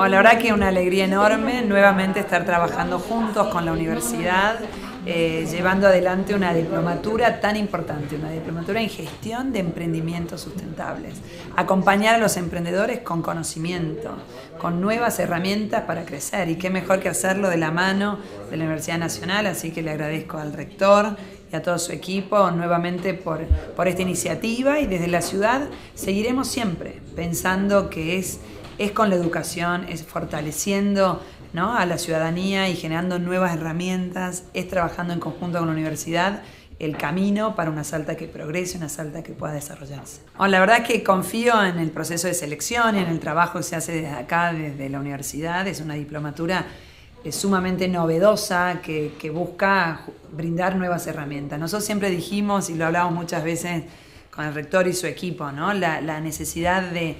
Bueno, la verdad que una alegría enorme nuevamente estar trabajando juntos con la universidad, llevando adelante una diplomatura tan importante, una diplomatura en gestión de emprendimientos sustentables. Acompañar a los emprendedores con conocimiento, con nuevas herramientas para crecer, y qué mejor que hacerlo de la mano de la Universidad Nacional, así que le agradezco al rector y a todo su equipo nuevamente por esta iniciativa, y desde la ciudad seguiremos siempre pensando que es con la educación, es fortaleciendo, ¿no?, a la ciudadanía y generando nuevas herramientas, es trabajando en conjunto con la universidad el camino para una Salta que progrese, una Salta que pueda desarrollarse. Bueno, la verdad que confío en el proceso de selección y en el trabajo que se hace desde acá, desde la universidad. Es una diplomatura sumamente novedosa que busca brindar nuevas herramientas. Nosotros siempre dijimos, y lo hablamos muchas veces con el rector y su equipo, ¿no?, la necesidad de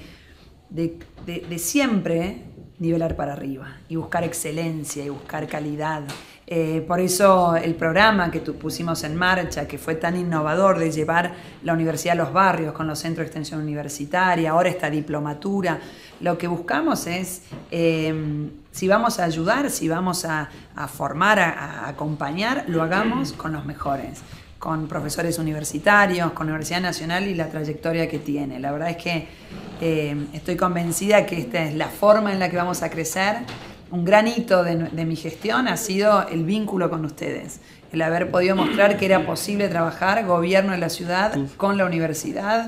siempre nivelar para arriba y buscar excelencia y buscar calidad. Por eso el programa que pusimos en marcha, que fue tan innovador, de llevar la universidad a los barrios con los centros de extensión universitaria, ahora esta diplomatura, lo que buscamos es, si vamos a ayudar, si vamos a formar, a acompañar, lo hagamos con los mejores, con profesores universitarios, con la Universidad Nacional y la trayectoria que tiene. La verdad es que estoy convencida que esta es la forma en la que vamos a crecer. Un gran hito de mi gestión ha sido el vínculo con ustedes, el haber podido mostrar que era posible trabajar gobierno de la ciudad con la universidad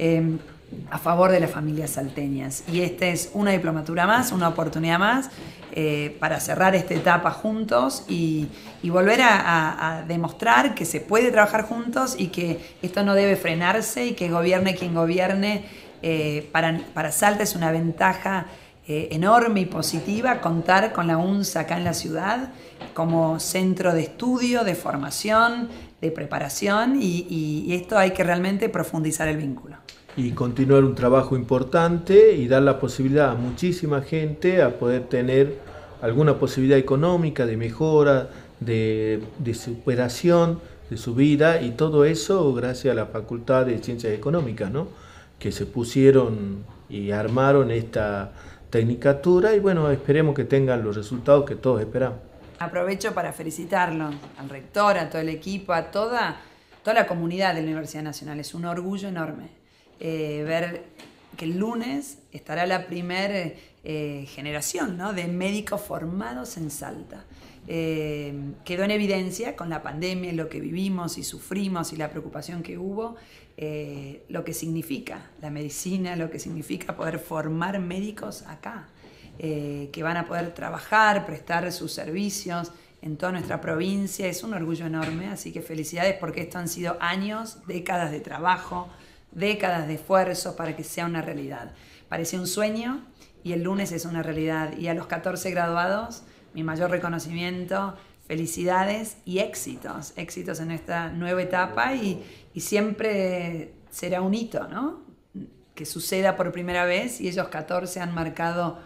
a favor de las familias salteñas. Y esta es una diplomatura más, una oportunidad más para cerrar esta etapa juntos y volver a demostrar que se puede trabajar juntos y que esto no debe frenarse, y que gobierne quien gobierne. Para Salta es una ventaja enorme y positiva contar con la UNSA acá en la ciudad como centro de estudio, de formación, de preparación, y esto hay que realmente profundizar el vínculo. Y continuar un trabajo importante y dar la posibilidad a muchísima gente a poder tener alguna posibilidad económica, de mejora, de superación de su vida, y todo eso gracias a la Facultad de Ciencias Económicas, ¿no?, que se pusieron y armaron esta tecnicatura, y bueno, esperemos que tengan los resultados que todos esperamos. Aprovecho para felicitarlo al rector, a todo el equipo, a toda la comunidad de la Universidad Nacional. Es un orgullo enorme ver que el lunes estará la primera generación, ¿no?, de médicos formados en Salta. Quedó en evidencia con la pandemia, lo que vivimos y sufrimos y la preocupación que hubo, lo que significa la medicina, lo que significa poder formar médicos acá, que van a poder trabajar, prestar sus servicios en toda nuestra provincia. Es un orgullo enorme, así que felicidades, porque esto han sido años, décadas de trabajo, décadas de esfuerzo para que sea una realidad. Parecía un sueño y el lunes es una realidad. Y a los 14 graduados, mi mayor reconocimiento, felicidades y éxitos en esta nueva etapa, y siempre será un hito, ¿no?, que suceda por primera vez, y ellos 14 han marcado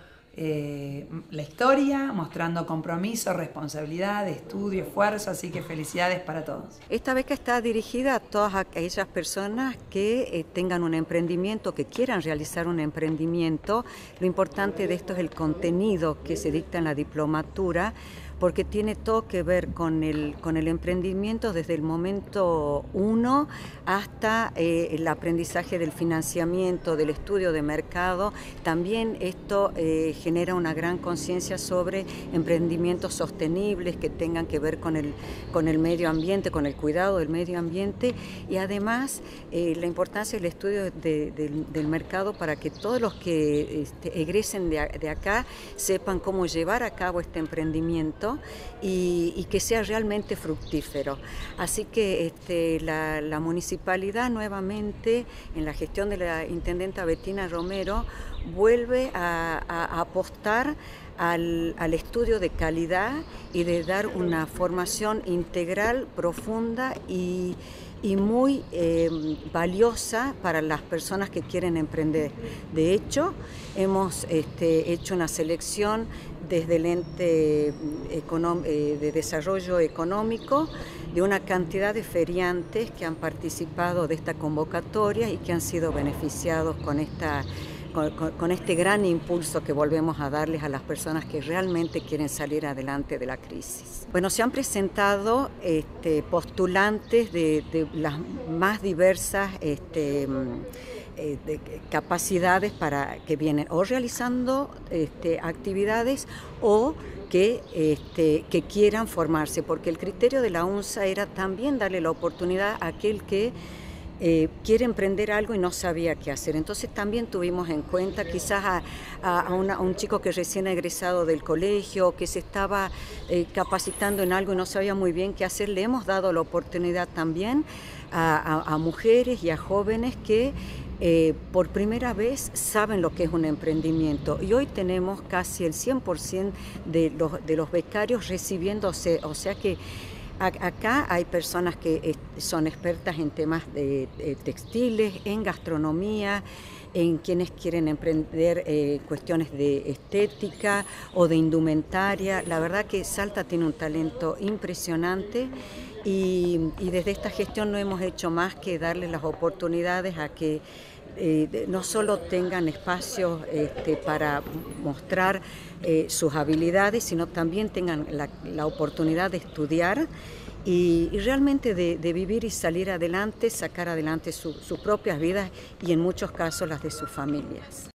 la historia, mostrando compromiso, responsabilidad, estudio, esfuerzo, así que felicidades para todos. Esta beca está dirigida a todas aquellas personas que tengan un emprendimiento, que quieran realizar un emprendimiento. Lo importante de esto es el contenido que se dicta en la diplomatura, porque tiene todo que ver con el emprendimiento desde el momento 1 hasta el aprendizaje del financiamiento, del estudio de mercado. También esto genera una gran conciencia sobre emprendimientos sostenibles que tengan que ver con el medio ambiente, con el cuidado del medio ambiente, y además la importancia del estudio del mercado para que todos los que egresen de acá sepan cómo llevar a cabo este emprendimiento y que sea realmente fructífero. Así que la municipalidad, nuevamente en la gestión de la intendenta Bettina Romero, vuelve a apostar al estudio de calidad y de dar una formación integral, profunda y muy valiosa para las personas que quieren emprender. De hecho, hemos hecho una selección desde el ente de desarrollo económico de una cantidad de feriantes que han participado de esta convocatoria y que han sido beneficiados con esta con este gran impulso que volvemos a darles a las personas que realmente quieren salir adelante de la crisis. Bueno, se han presentado postulantes de las más diversas de capacidades para que vienen o realizando actividades o que quieran formarse, porque el criterio de la UNSA era también darle la oportunidad a aquel que quiere emprender algo y no sabía qué hacer. Entonces también tuvimos en cuenta quizás a un chico que recién ha egresado del colegio, que se estaba capacitando en algo y no sabía muy bien qué hacer. Le hemos dado la oportunidad también a mujeres y a jóvenes que por primera vez saben lo que es un emprendimiento, y hoy tenemos casi el 100% de los becarios recibiéndose, o sea que acá hay personas que son expertas en temas de textiles, en gastronomía, en quienes quieren emprender cuestiones de estética o de indumentaria. La verdad que Salta tiene un talento impresionante y desde esta gestión no hemos hecho más que darles las oportunidades a que no solo tengan espacios para mostrar sus habilidades, sino también tengan la oportunidad de estudiar y realmente de vivir y salir adelante, sacar adelante sus propias vidas y en muchos casos las de sus familias.